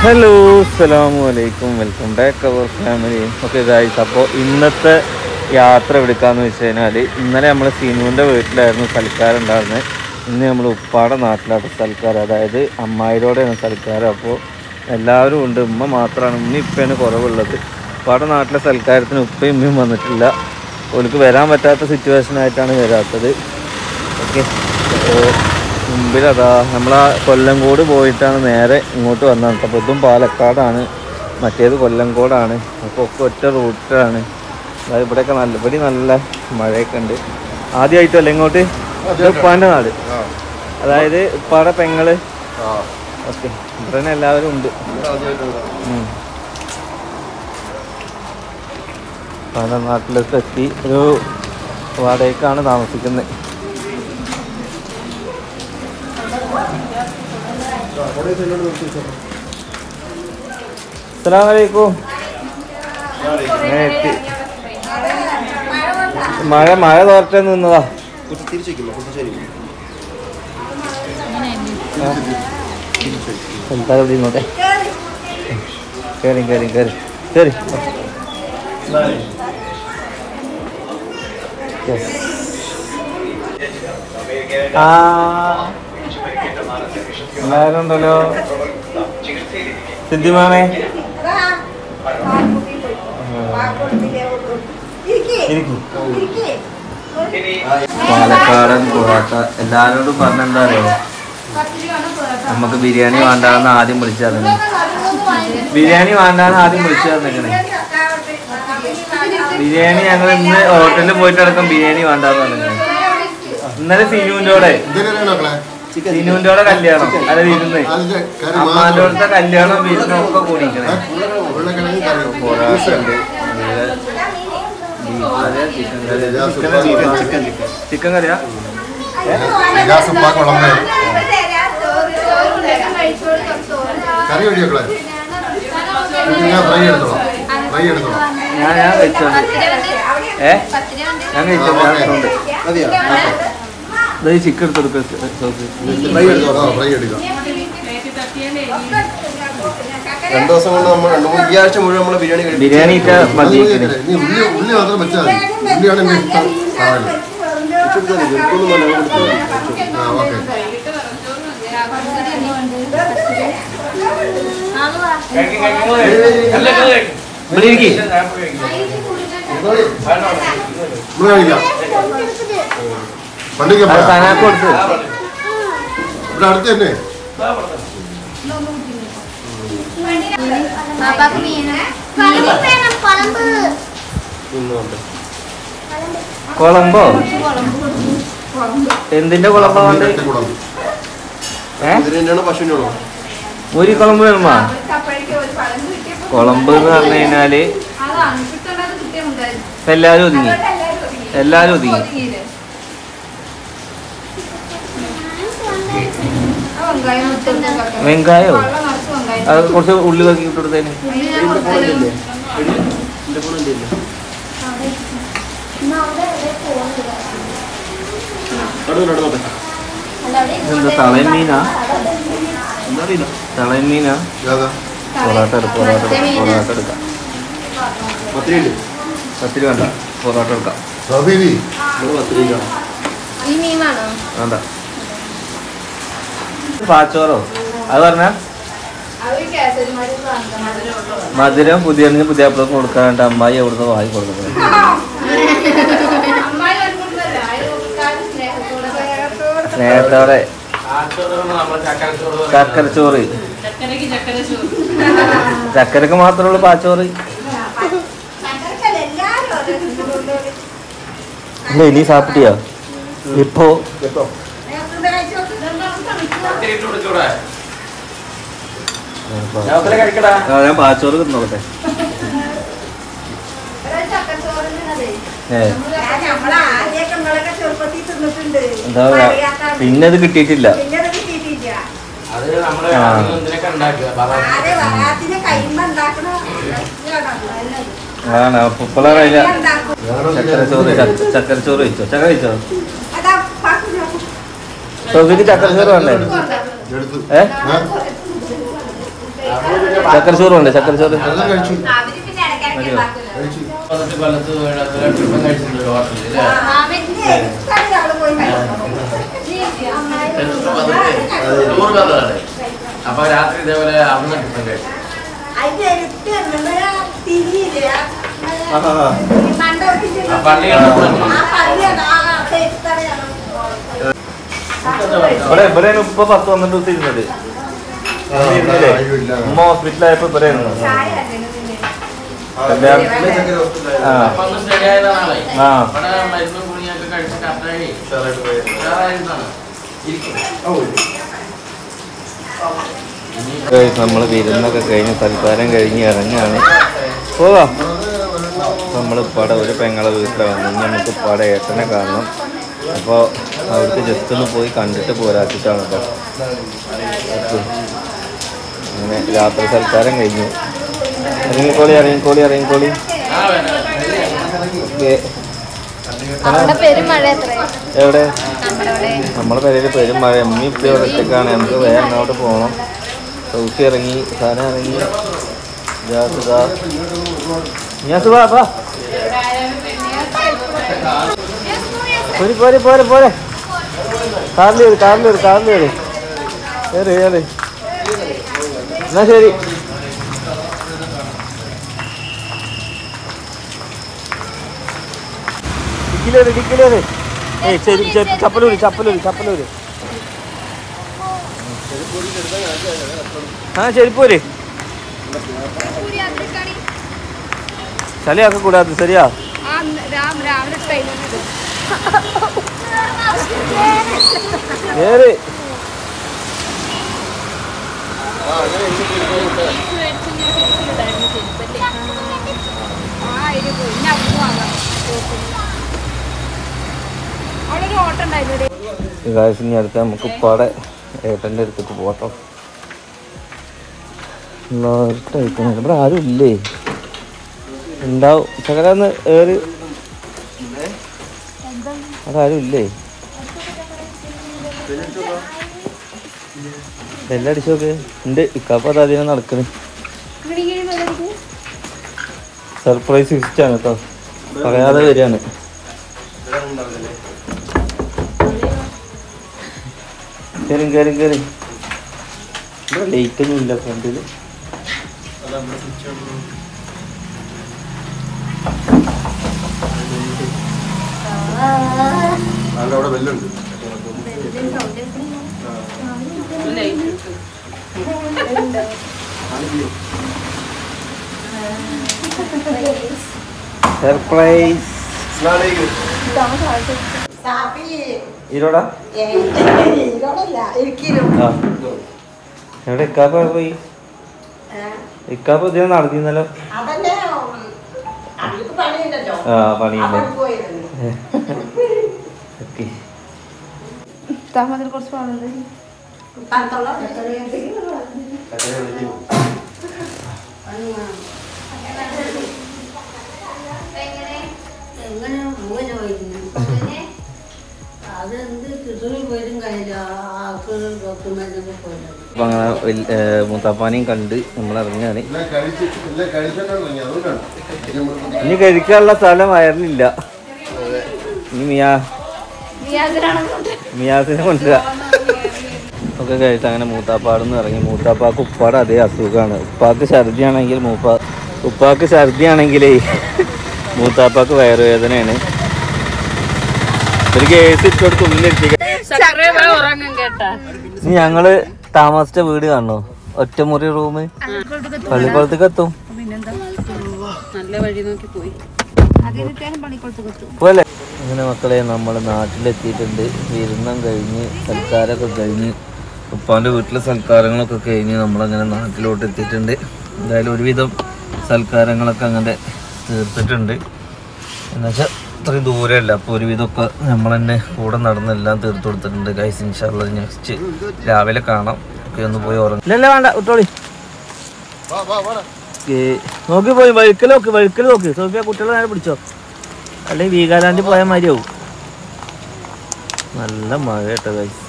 Hello അസ്സലാമലൈക്കും, welcome back our family. Okay guys, അപ്പോൾ ഇന്നത്തെ യാത്ര എവിടേക്കാന്ന് വെച്ച് കഴിഞ്ഞാൽ ഇന്നലെ നമ്മൾ സിനുവിൻ്റെ വീട്ടിലായിരുന്നു സൽക്കാരം ഉണ്ടായിരുന്നത്. ഇന്ന് നമ്മൾ ഉപ്പാടെ നാട്ടിലാണ് സൽക്കാരം, അതായത് അമ്മായിരോടെയാണ് സൽക്കാരം. അപ്പോൾ എല്ലാവരും ഉണ്ട്, ഉമ്മ മാത്രമാണ്, ഉമ്മ ഇപ്പയാണ് കുറവുള്ളത്. ഉപ്പാടെ നാട്ടിലെ സൽക്കാരത്തിന് ഉപ്പയും ഉമ്മയും വന്നിട്ടില്ല. ഓർക്ക് വരാൻ പറ്റാത്ത സിറ്റുവേഷനായിട്ടാണ് വരാത്തത്. ഓക്കെ, അപ്പോൾ മുമ്പിലതാ നമ്മളാ കൊല്ലംകോട് പോയിട്ടാണ് നേരെ ഇങ്ങോട്ട് വന്നത്. അപ്പോൾ ഇതും പാലക്കാടാണ്, മറ്റേത് കൊല്ലംകോടാണ്. അപ്പോൾ ഒക്കെ ഒറ്റ റൂട്ടാണ്. അതായത് ഇവിടെയൊക്കെ ഇവിടെ നല്ല മഴയൊക്കെ ഉണ്ട്. ആദ്യമായിട്ടല്ലേ ഇങ്ങോട്ട്? ഉപ്പാൻ്റെ നാട്, അതായത് ഉപ്പാടെ പെങ്ങള്. ഓക്കെ, ഇവിടെ തന്നെ എല്ലാവരും ഉണ്ട്. ഉപ്പാൻ്റെ നാട്ടിലേക്ക് എത്തി. ഒരു വാടകയ്ക്കാണ് താമസിക്കുന്നത്. അസ്സലാമലൈക്കും. മഴ തോർച്ച നിന്നതാ. ഇങ്ങോട്ടെ കേറി കേറി കേറി കേറി. ഉണ്ടല്ലോ സിദ്ധിമാമേ. പാലക്കാടൻ പൊറോട്ട എല്ലാവരോടും പറഞ്ഞെന്താ അറിയോ, നമുക്ക് ബിരിയാണി വേണ്ടാന്ന് ആദ്യം വിളിച്ചായിരുന്നു. ബിരിയാണി വേണ്ടാന്ന് ആദ്യം വിളിച്ചായിരുന്നു. ബിരിയാണി ഞങ്ങൾ ഇന്ന് ഹോട്ടലിൽ പോയിട്ടടക്കം ബിരിയാണി വേണ്ടാന്ന് പറഞ്ഞു. ഇന്നലെ സിനുവിൻ്റെ കല്യാണം, അല്ല വിരുന്ന്, അമ്മാൻ്റെ അടുത്ത കല്യാണം വിരുന്നും ഒക്കെ കൂടിയിരിക്കണേ. പൊറോട്ട ഉണ്ട്, ചിക്കൻ കറിയാ, ഞാൻ കഴിച്ചോണ്ട് ചിക്കൻ എടുത്തെടുക്ക. രണ്ടു ദിവസം കൊണ്ട് നമ്മൾ ഈ ആഴ്ച മുഴുവൻ നമ്മള് ബിരിയാണി മതി. കൊടുത്ത് ഇവിടെ അടുത്ത് തന്നെ കുളമ്പോ? എന്തിന്റെ കുളമ്പോ? ഒരു കുളമ്പ് വേണമാ? കുളമ്പ് എന്ന് പറഞ്ഞു കഴിഞ്ഞാല് എല്ലാരും ഒതുങ്ങി. വെങ്കായോ? അത് കുറച്ച് ഉള്ളി നോക്കി ഇട്ടുകൊടുത്തേന്. എന്താ തളയൻ മീനാ? തളയൻ മീനാ? പൊറോട്ട എടുക്കാം. പത്തിരി വേണ്ട, പൊറോട്ട എടുക്കാം. വേണ്ട, പാച്ചോറോ? അത് പറഞ്ഞ മധുരം പുതിയ പുതിയാപ്പിളക്ക് കൊടുക്കാണ്ട് അമ്മായി എവിടുന്ന് വാങ്ങി കൊടുക്കുന്നത്. സ്നേഹത്തോടെ ചക്കരച്ചോറ്. ചക്കരക്ക് മാത്രമുള്ള പാച്ചോറ്. ഇനി സാപ്പിട്ടിയോ ഇപ്പോ? ഞാൻ പാച്ചോറ് തിന്നോട്ടെ. എന്താ പിന്നെ അത് കിട്ടിയിട്ടില്ല. ആണ് ഉപ്പളറിയില്ല. ചക്കരച്ചോറ് കഴിച്ചോ? ചക്ക കഴിച്ചോ? സോഫിക്ക് ചക്കരച്ചോറ് വേണ്ടേ? ചക്കരച്ചോറുണ്ട് ചക്കരച്ചോറ് അപ്പൊ രാത്രി ഇതേപോലെ അവിടുന്ന് ടിഫൻ കഴിച്ചു. ഇവിടെ ഇപ്പൊ 10-12 ദിവസം ഇരുന്നത് ഉമ്മ ഹോസ്പിറ്റലായപ്പോ ഇവിടെ നമ്മള് വിരുന്നൊക്കെ കഴിഞ്ഞ് സൽക്കാരം കഴിഞ്ഞ് ഇറങ്ങാണ്. പോവാം. നമ്മൾ ഉപ്പാടെ ഒരു പെങ്ങളെ വീട്ടിലാണ് വന്നു. ഇനി നമുക്ക് ഉപ്പാടെ ഏട്ടനെ കാണണം. അപ്പോൾ അവർക്ക് ജസ്റ്റ് ഒന്ന് പോയി കണ്ടിട്ട് പോരാച്ചിട്ടാണ് കേട്ടോ. അങ്ങനെ രാത്രി സൽക്കാരം കഴിഞ്ഞു. ഇറങ്ങിക്കോളി ഇറങ്ങിക്കോളി ഇറങ്ങിക്കോളി. എവിടെ? നമ്മളെ പേരിൽ പെരും മഴ. അമ്മി ഇപ്പം ഇവിടെ ഒറ്റക്കാണ്. നമുക്ക് വേഗം അങ്ങോട്ട് പോകണം. സൗക്കി ഇറങ്ങി സാധനം ഇറങ്ങി. പോരെ പോരെ പോരെ പോരെ. കാറിൽ വരും കാറിൽ വരും കാറിൽ വരും. ഏറി ഏറി. എന്നാ ശരി. ഡിക്കിലേറ് ഡിക്കിലേറ്. ഏയ് ശരി ചപ്പലൂര് ചപ്പലൂര് ചപ്പലൂര്. ആ ചെരുപ്പൂര് ചളിയാക്ക കൂടാതെ ശരിയാ. ഏറ് ഇനി അടുത്ത നമുക്ക് ഉപ്പാടെ ഏട്ടൻ്റെ അടുത്തേക്ക് പോട്ടോ. ഇവിടെ ആരും ഇല്ലേ? ഉണ്ടാവും ചകരാന്ന് ഏറ്. അവിടെ ആരും ഇല്ലേ? എല്ലാം അടിച്ചോക്കെ ഉണ്ട്. ഇക്കാപ്പ അത് അതിനെ നടക്കണ്. സർപ്രൈസ് ഗിഫ്റ്റാണ് കേട്ടോ. പറയാതെ വരികയാണ്. കയറി കയറി കയറി. ഇവിടെ ലൈറ്റ് ഒന്നും ഇല്ല ഫ്രണ്ടില്. അവിടെ വെല്ലുണ്ട്. സർപ്രൈസ്. ഈരോടാ എവിടെ ഇക്കാപ്പ പോയി? ഇക്കാപ്പ ഇതിനെ നടത്തിന്നല്ലോ. ആ പണിയില്ല. അപ്പൊ അങ്ങനെ മൂത്താപ്പാനെയും കണ്ട് നമ്മൾ ഇറങ്ങാണ്. ഇനി കഴിക്കാനുള്ള സ്ഥലം വയറിലില്ല. ഇനി മിയാസിനെ കൊണ്ടുവരാ ഒക്കെ കഴിച്ച് അങ്ങനെ മൂത്താപ്പാടെന്ന് ഇറങ്ങി. മൂത്താപ്പാക്ക് ഉപ്പാടെ അതേ അസുഖമാണ്. ഉപ്പാക്ക് ഛർദിയാണെങ്കിൽ ഉപ്പാക്ക് ഛർദിയാണെങ്കിലേ മൂത്താപ്പാക്ക് വയറുവേദനയാണ്. ഒരു കേസ് ഇട്ടോട് തുള്ളിലടിച്ച്. ഇനി ഞങ്ങള് താമസിച്ച വീട് കാണണോ? ഒറ്റമുറി റൂം പള്ളിക്കുളത്തേക്ക് എത്തും പോലെ. അങ്ങനെ മക്കളെ നമ്മൾ നാട്ടിലെത്തിയിട്ടുണ്ട്. വിരുന്നം കഴിഞ്ഞ് സൽക്കാരമൊക്കെ കഴിഞ്ഞ് ഉപ്പാൻ്റെ വീട്ടിലെ സൽക്കാരങ്ങളൊക്കെ കഴിഞ്ഞ് നമ്മളങ്ങനെ നാട്ടിലോട്ട് എത്തിയിട്ടുണ്ട്. എന്തായാലും ഒരുവിധം സൽക്കാരങ്ങളൊക്കെ അങ്ങനെ തീർത്തിട്ടുണ്ട്. എന്നുവെച്ചാൽ അത്രയും ദൂരമല്ല. അപ്പോൾ ഒരുവിധമൊക്കെ നമ്മൾ തന്നെ കൂടെ നടന്നെല്ലാം തീർത്തു കൊടുത്തിട്ടുണ്ട്. ഗൈസ് ഇൻഷാ അല്ലാഹ് നെക്സ്റ്റ് രാവിലെ കാണാം. ഒക്കെ ഒന്ന് പോയി ഉറങ്ങും. ഇല്ല വേണ്ട വിട്ടോളി. നോക്കി പോയി വഴുക്കൽ നോക്ക് സോഫിയ. കുട്ടികളെ നേരെ പിടിച്ചോ, അല്ലെങ്കിൽ വീഗാലാൻഡിൽ പോയാൽ മതിയാവും. നല്ല മഴ കേട്ടോ ഗൈസ്.